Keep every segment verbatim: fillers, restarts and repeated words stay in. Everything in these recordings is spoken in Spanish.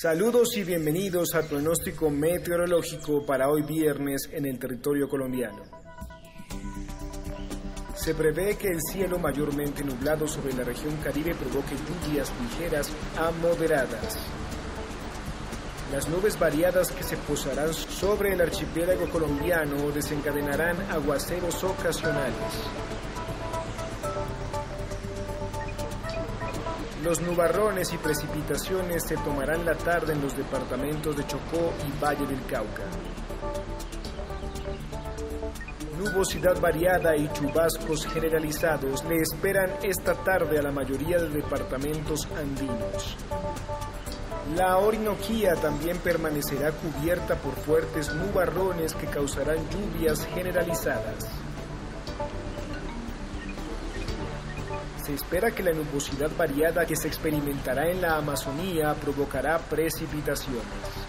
Saludos y bienvenidos al pronóstico meteorológico para hoy viernes en el territorio colombiano. Se prevé que el cielo mayormente nublado sobre la región Caribe provoque lluvias ligeras a moderadas. Las nubes variadas que se posarán sobre el archipiélago colombiano desencadenarán aguaceros ocasionales. Los nubarrones y precipitaciones se tomarán la tarde en los departamentos de Chocó y Valle del Cauca. Nubosidad variada y chubascos generalizados le esperan esta tarde a la mayoría de departamentos andinos. La Orinoquía también permanecerá cubierta por fuertes nubarrones que causarán lluvias generalizadas. Se espera que la nubosidad variada que se experimentará en la Amazonía provocará precipitaciones.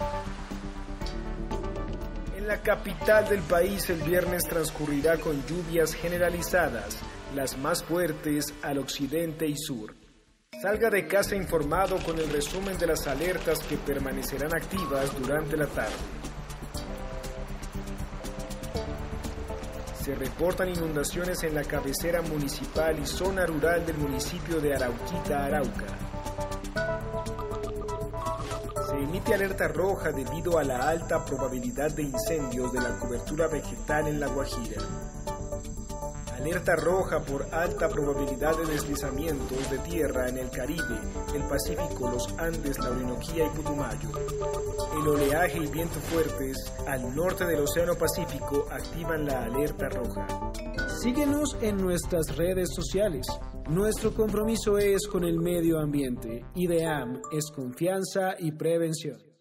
En la capital del país el viernes transcurrirá con lluvias generalizadas, las más fuertes al occidente y sur. Salga de casa informado con el resumen de las alertas que permanecerán activas durante la tarde. Se reportan inundaciones en la cabecera municipal y zona rural del municipio de Arauquita, Arauca. Se emite alerta roja debido a la alta probabilidad de incendios de la cobertura vegetal en La Guajira. Alerta roja por alta probabilidad de deslizamientos de tierra en el Caribe, el Pacífico, los Andes, la Orinoquía y Putumayo. El oleaje y vientos fuertes al norte del Océano Pacífico activan la alerta roja. Síguenos en nuestras redes sociales. Nuestro compromiso es con el medio ambiente. IDEAM es confianza y prevención.